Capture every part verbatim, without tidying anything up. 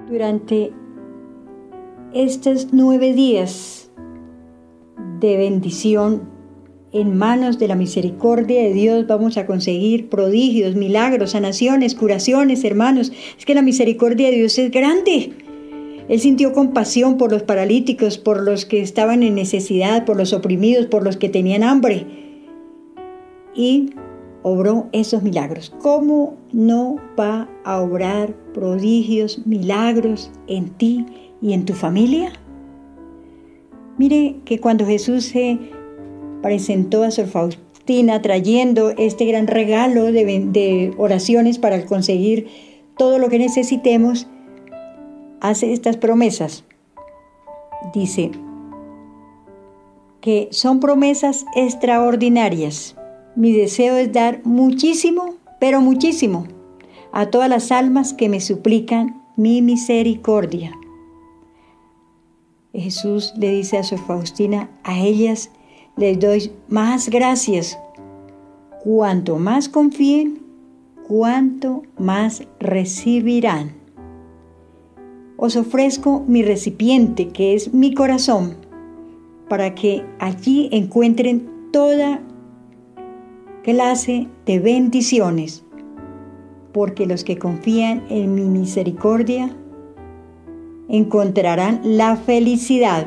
Durante estos nueve días de bendición en manos de la misericordia de Dios vamos a conseguir prodigios, milagros, sanaciones, curaciones, hermanos. Es que la misericordia de Dios es grande. Él sintió compasión por los paralíticos, por los que estaban en necesidad, por los oprimidos, por los que tenían hambre. Y obró esos milagros. ¿Cómo no va a obrar prodigios, milagros en ti y en tu familia? Mire que cuando Jesús se presentó a Sor Faustina trayendo este gran regalo de, de oraciones para conseguir todo lo que necesitemos, hace estas promesas. Dice que son promesas extraordinarias. Mi deseo es dar muchísimo, pero muchísimo, a todas las almas que me suplican mi misericordia. Jesús le dice a Sor Faustina, a ellas les doy más gracias. Cuanto más confíen, cuanto más recibirán. Os ofrezco mi recipiente, que es mi corazón, para que allí encuentren toda clase de bendiciones, porque los que confían en mi misericordia encontrarán la felicidad.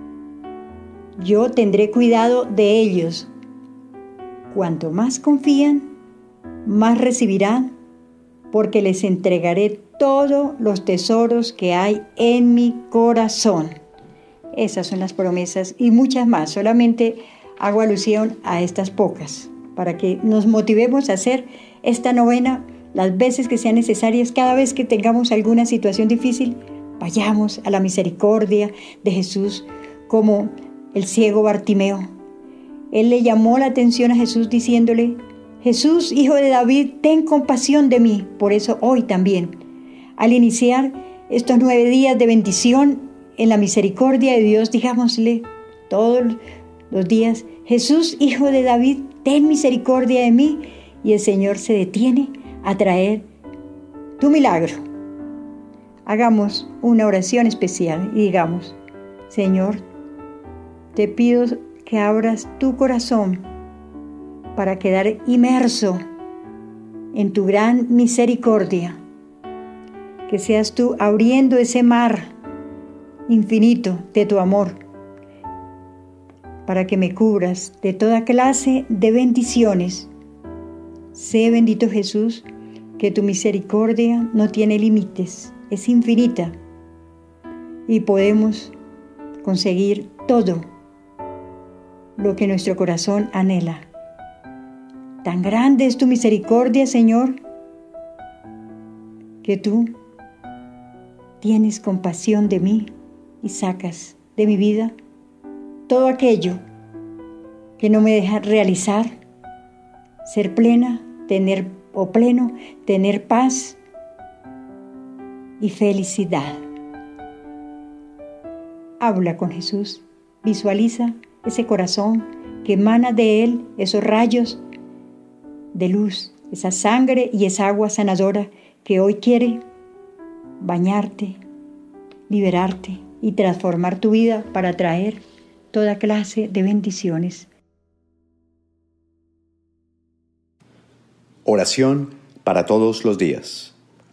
Yo tendré cuidado de ellos. Cuanto más confían, más recibirán, porque les entregaré todos los tesoros que hay en mi corazón. Esas son las promesas y muchas más. Solamente hago alusión a estas pocas, para que nos motivemos a hacer esta novena las veces que sean necesarias. Cada vez que tengamos alguna situación difícil, vayamos a la misericordia de Jesús, como el ciego Bartimeo. Él le llamó la atención a Jesús diciéndole, Jesús, hijo de David, ten compasión de mí. Por eso hoy también, al iniciar estos nueve días de bendición en la misericordia de Dios, digámosle todos los días, Jesús, hijo de David, ten misericordia de mí, y el Señor se detiene a traer tu milagro. Hagamos una oración especial y digamos, Señor, te pido que abras tu corazón para quedar inmerso en tu gran misericordia, que seas tú abriendo ese mar infinito de tu amor, para que me cubras de toda clase de bendiciones. Sé bendito Jesús, que tu misericordia no tiene límites, es infinita, y podemos conseguir todo lo que nuestro corazón anhela. Tan grande es tu misericordia, Señor, que tú tienes compasión de mí y sacas de mi vida todo aquello que no me deja realizar, ser plena, tener o pleno, tener paz y felicidad. Habla con Jesús, visualiza ese corazón que emana de él, esos rayos de luz, esa sangre y esa agua sanadora que hoy quiere bañarte, liberarte y transformar tu vida para traer toda clase de bendiciones. Oración para todos los días.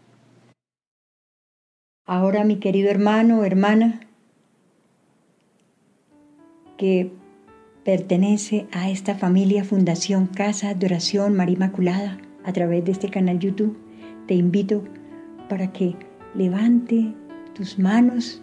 Ahora, mi querido hermano o hermana, que pertenece a esta familia Fundación Casa de Oración María Inmaculada a través de este canal YouTube, te invito para que levante tus manos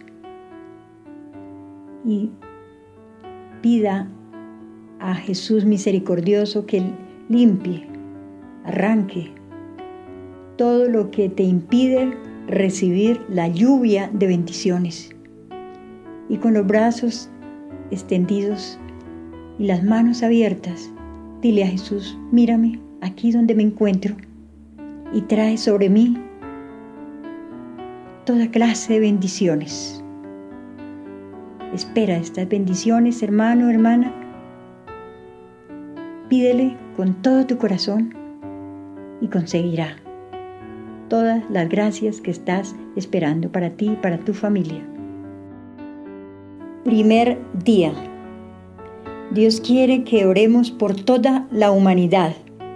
y pida a Jesús misericordioso que limpie, arranque todo lo que te impide recibir la lluvia de bendiciones. Y con los brazos extendidos y las manos abiertas, dile a Jesús, mírame aquí donde me encuentro y trae sobre mí toda clase de bendiciones. Espera estas bendiciones, hermano, hermana. Pídele con todo tu corazón y conseguirá todas las gracias que estás esperando para ti y para tu familia. Primer día. Dios quiere que oremos por toda la humanidad.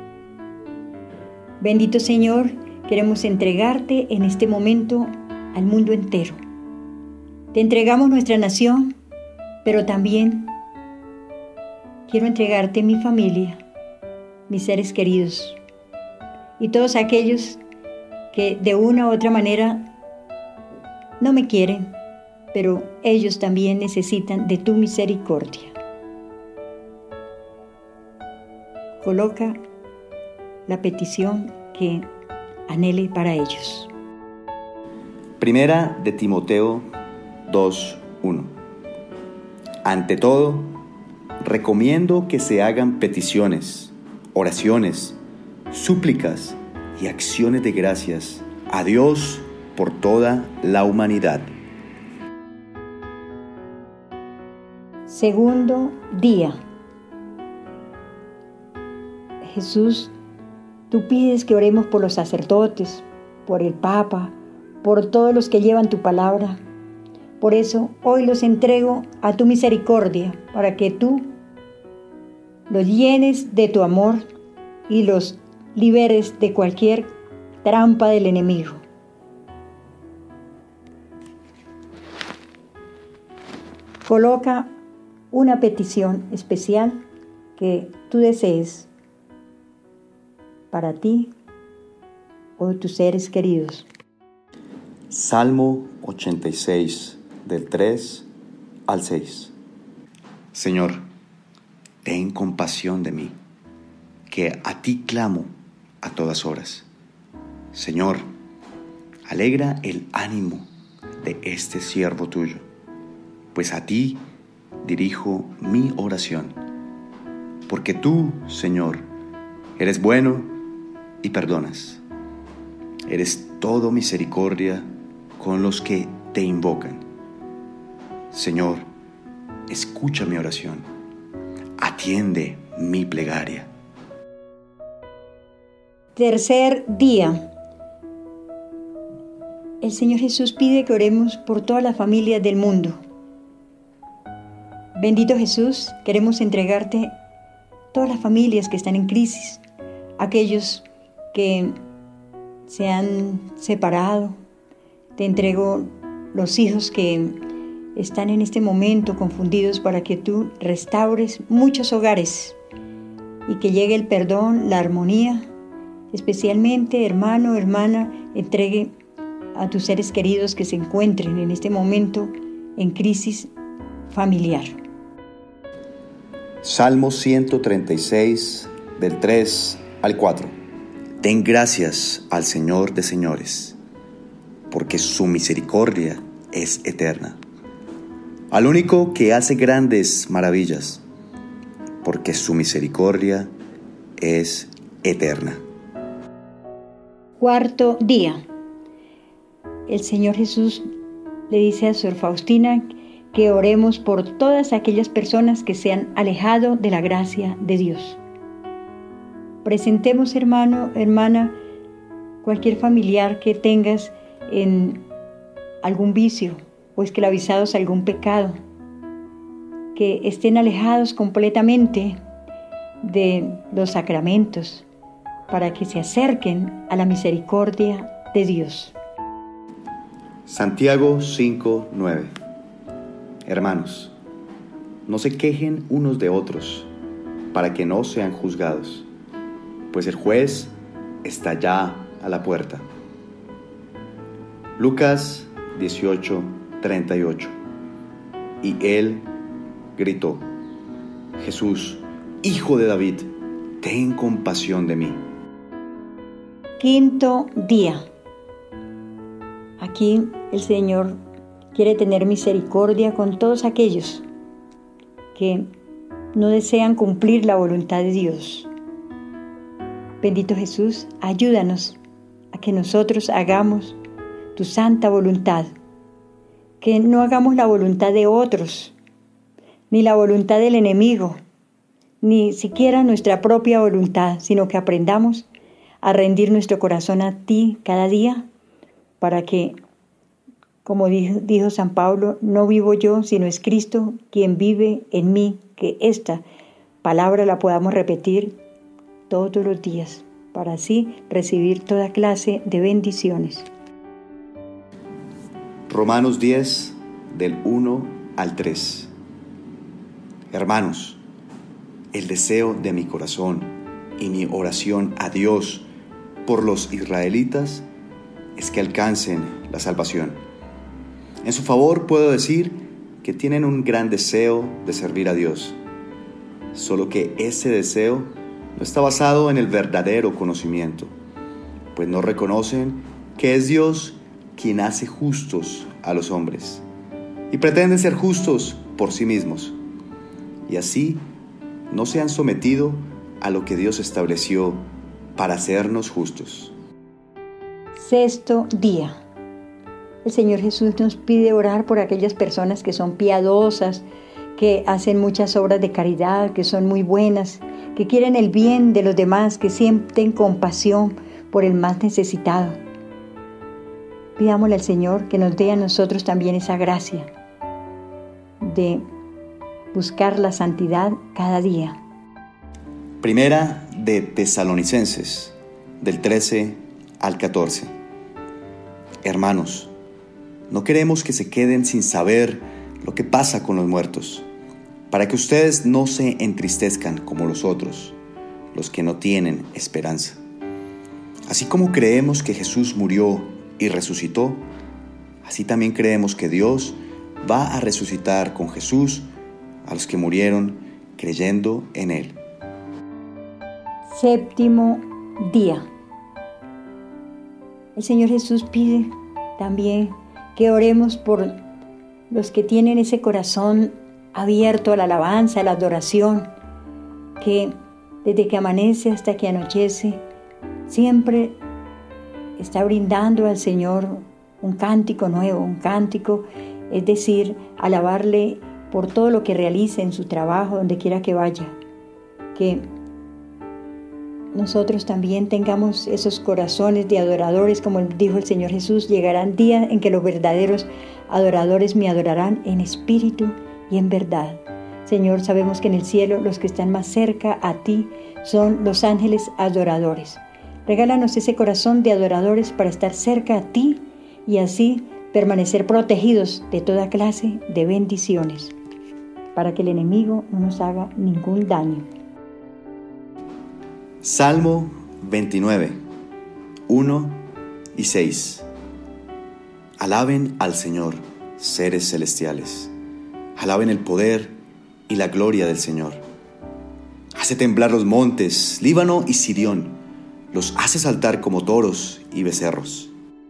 Bendito Señor, queremos entregarte en este momento al mundo entero. Te entregamos nuestra nación, pero también quiero entregarte mi familia, mis seres queridos y todos aquellos que de una u otra manera no me quieren, pero ellos también necesitan de tu misericordia. Coloca la petición que anhele para ellos. Primera de Timoteo dos uno. Ante todo, recomiendo que se hagan peticiones, oraciones, súplicas y acciones de gracias a Dios por toda la humanidad. Segundo día. Jesús, tú pides que oremos por los sacerdotes, por el Papa, por todos los que llevan tu palabra. Por eso hoy los entrego a tu misericordia, para que tú los llenes de tu amor y los liberes de cualquier trampa del enemigo. Coloca una petición especial que tú desees para ti o tus seres queridos. Salmo ochenta y seis, del tres al seis. Señor, ten compasión de mí, que a ti clamo a todas horas. Señor, alegra el ánimo de este siervo tuyo, pues a ti dirijo mi oración. Porque tú, Señor, eres bueno y perdonas. Eres todo misericordia con los que te invocan. Señor, escucha mi oración. Atiende mi plegaria. Tercer día. El Señor Jesús pide que oremos por todas las familias del mundo. Bendito Jesús, queremos entregarte todas las familias que están en crisis, aquellos que se han separado. Te entrego los hijos que están en este momento confundidos, para que tú restaures muchos hogares y que llegue el perdón, la armonía. Especialmente, hermano, hermana, entregue a tus seres queridos que se encuentren en este momento en crisis familiar. Salmo ciento treinta y seis, del tres al cuatro. Den gracias al Señor de señores, porque su misericordia es eterna. Al único que hace grandes maravillas, porque su misericordia es eterna. Cuarto día. El Señor Jesús le dice a Sor Faustina que oremos por todas aquellas personas que se han alejado de la gracia de Dios. Presentemos, hermano, hermana, cualquier familiar que tengas en algún vicio o esclavizados a algún pecado, que estén alejados completamente de los sacramentos, para que se acerquen a la misericordia de Dios. Santiago cinco nueve. Hermanos, no se quejen unos de otros, para que no sean juzgados, pues el juez está ya a la puerta. Lucas dieciocho treinta y ocho. Y él gritó: Jesús, Hijo de David, ten compasión de mí. Quinto día. Aquí el Señor quiere tener misericordia con todos aquellos que no desean cumplir la voluntad de Dios. Bendito Jesús, ayúdanos a que nosotros hagamos tu santa voluntad, que no hagamos la voluntad de otros, ni la voluntad del enemigo, ni siquiera nuestra propia voluntad, sino que aprendamos a rendir nuestro corazón a ti cada día, para que, como dijo, dijo San Pablo, no vivo yo, sino es Cristo quien vive en mí, que esta palabra la podamos repetir todos los días, para así recibir toda clase de bendiciones. Romanos diez, del uno al tres. Hermanos, el deseo de mi corazón y mi oración a Dios por los israelitas es que alcancen la salvación. En su favor puedo decir que tienen un gran deseo de servir a Dios, solo que ese deseo no está basado en el verdadero conocimiento, pues no reconocen que es Dios quien hace justos a los hombres y pretenden ser justos por sí mismos, y así no se han sometido a lo que Dios estableció para hacernos justos. Sexto día. El Señor Jesús nos pide orar por aquellas personas que son piadosas, que hacen muchas obras de caridad, que son muy buenas, que quieren el bien de los demás, que sienten compasión por el más necesitado. Pidámosle al Señor que nos dé a nosotros también esa gracia de buscar la santidad cada día. Primera de Tesalonicenses, del trece al catorce. Hermanos, no queremos que se queden sin saber lo que pasa con los muertos, para que ustedes no se entristezcan como los otros, los que no tienen esperanza. Así como creemos que Jesús murió y resucitó, así también creemos que Dios va a resucitar con Jesús a los que murieron creyendo en Él. Séptimo día. El Señor Jesús pide también que oremos por los que tienen ese corazón abierto a la alabanza, a la adoración, que desde que amanece hasta que anochece, siempre está brindando al Señor un cántico nuevo, un cántico, es decir, alabarle por todo lo que realice en su trabajo, donde quiera que vaya. Que nosotros también tengamos esos corazones de adoradores, como dijo el Señor Jesús, llegarán días en que los verdaderos adoradores me adorarán en espíritu y en verdad. Señor, sabemos que en el cielo los que están más cerca a ti son los ángeles adoradores. Regálanos ese corazón de adoradores para estar cerca a ti y así permanecer protegidos de toda clase de bendiciones, para que el enemigo no nos haga ningún daño. Salmo veintinueve, uno y seis. Alaben al Señor, seres celestiales. Alaben el poder y la gloria del Señor. Hace temblar los montes, Líbano y Sirión. Los hace saltar como toros y becerros.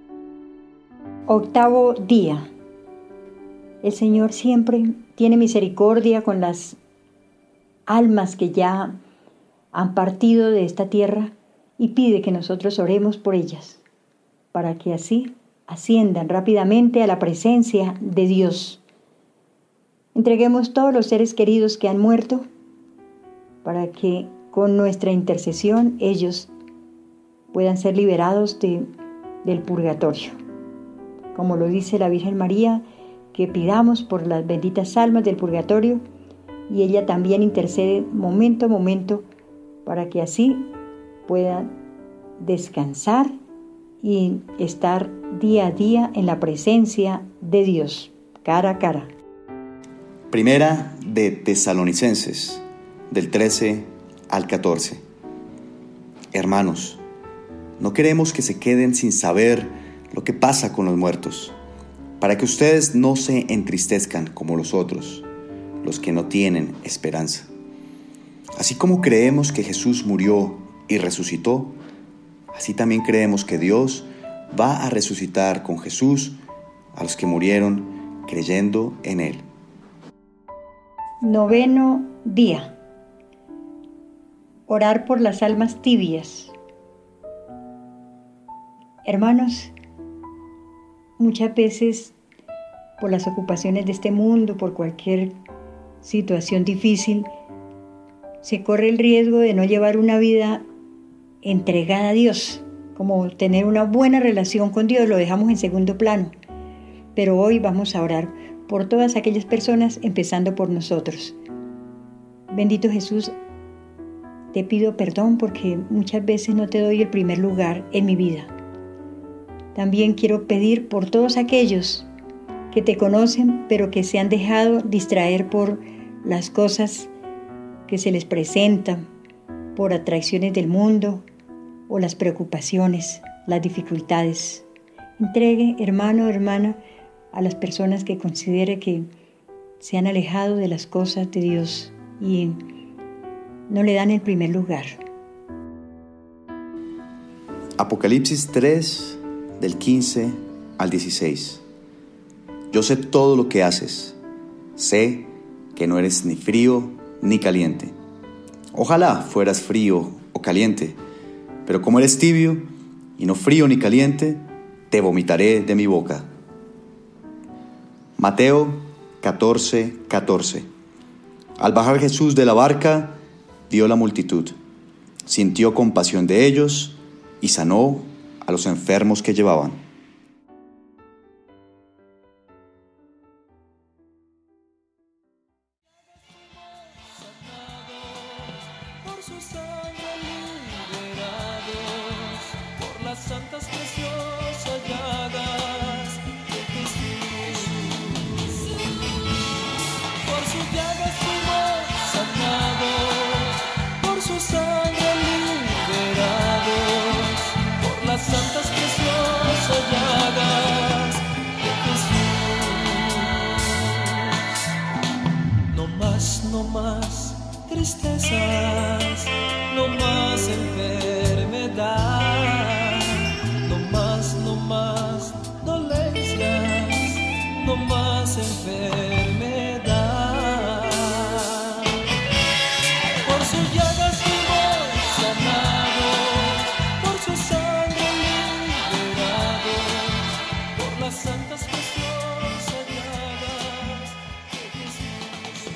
Octavo día. El Señor siempre tiene misericordia con las almas que ya han partido de esta tierra y pide que nosotros oremos por ellas, para que así asciendan rápidamente a la presencia de Dios. Entreguemos todos los seres queridos que han muerto, para que con nuestra intercesión ellos puedan ser liberados de, del purgatorio. Como lo dice la Virgen María, que pidamos por las benditas almas del purgatorio, y ella también intercede momento a momento para que así puedan descansar y estar día a día en la presencia de Dios, cara a cara. Primera de Tesalonicenses, del trece al catorce. Hermanos, no queremos que se queden sin saber lo que pasa con los muertos, para que ustedes no se entristezcan como los otros, los que no tienen esperanza. Así como creemos que Jesús murió y resucitó, así también creemos que Dios va a resucitar con Jesús a los que murieron creyendo en Él. Noveno día. Orar por las almas tibias. Hermanos, muchas veces por las ocupaciones de este mundo, por cualquier situación difícil, se corre el riesgo de no llevar una vida entregada a Dios, como tener una buena relación con Dios, lo dejamos en segundo plano. Pero hoy vamos a orar por todas aquellas personas, empezando por nosotros. Bendito Jesús, te pido perdón porque muchas veces no te doy el primer lugar en mi vida. También quiero pedir por todos aquellos que te conocen, pero que se han dejado distraer por las cosas que se les presentan, por atracciones del mundo o las preocupaciones, las dificultades. Entregue, hermano o hermana, a las personas que considere que se han alejado de las cosas de Dios y no le dan el primer lugar. Apocalipsis tres, del quince al dieciséis. Yo sé todo lo que haces. Sé que no eres ni frío ni caliente. Ojalá fueras frío o caliente, pero como eres tibio y no frío ni caliente, te vomitaré de mi boca. Mateo catorce, catorce. Al bajar Jesús de la barca, vio la multitud, sintió compasión de ellos y sanó a los enfermos que llevaban. Por su sangre liberados, por las santas preciosas llagas de Jesús. Por sus llagas fuimos sanados, por su sangre liberados, por las santas preciosas llagas de Jesús. No más, no más tristezas, no más enfermedad, no más, no más dolencias, no más enfermedad. Por sus llagas fuimos sanados, por su sangre liberados, por las santas preciosas llagas de Jesús.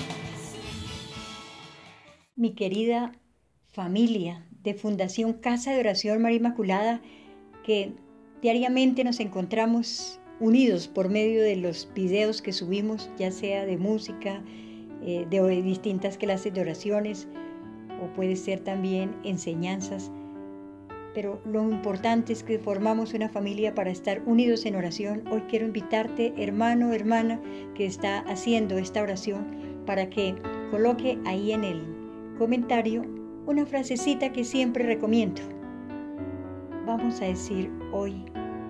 Mi querida familia de Fundación Casa de Oración María Inmaculada, que diariamente nos encontramos unidos por medio de los videos que subimos, ya sea de música, eh, de distintas clases de oraciones, o puede ser también enseñanzas. Pero lo importante es que formamos una familia para estar unidos en oración. Hoy quiero invitarte, hermano o hermana, que está haciendo esta oración, para que coloque ahí en el comentario una frasecita que siempre recomiendo. Vamos a decir hoy: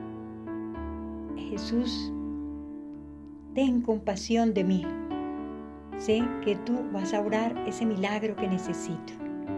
Jesús, ten compasión de mí. Sé que tú vas a obrar ese milagro que necesito.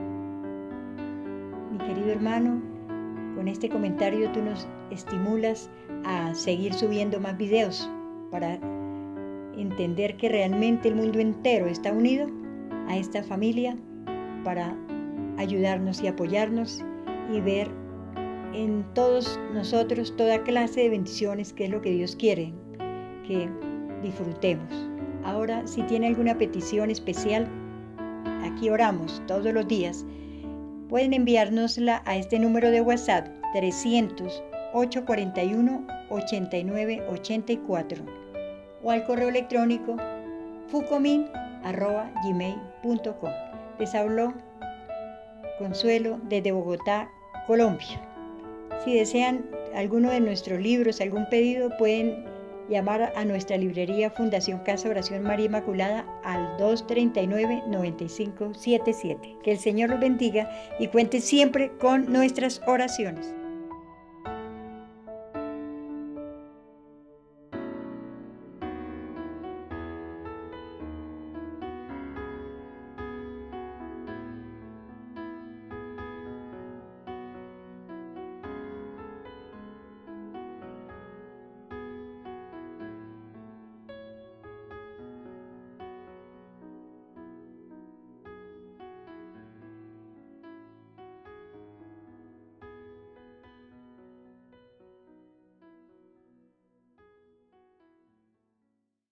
Mi querido hermano, con este comentario tú nos estimulas a seguir subiendo más videos para entender que realmente el mundo entero está unido a esta familia para ayudarnos y apoyarnos y ver en todos nosotros toda clase de bendiciones, que es lo que Dios quiere que disfrutemos. Ahora, si tiene alguna petición especial, aquí oramos todos los días. Pueden enviárnosla a este número de WhatsApp trescientos, ochocientos cuarenta y uno, ochenta y nueve ochenta y cuatro o al correo electrónico fucomin arroba gmail punto com. Les habló Consuelo desde Bogotá, Colombia. Si desean alguno de nuestros libros, algún pedido, pueden llamar a nuestra librería Fundación Casa Oración María Inmaculada al dos treinta y nueve, noventa y cinco setenta y siete. Que el Señor los bendiga y cuente siempre con nuestras oraciones.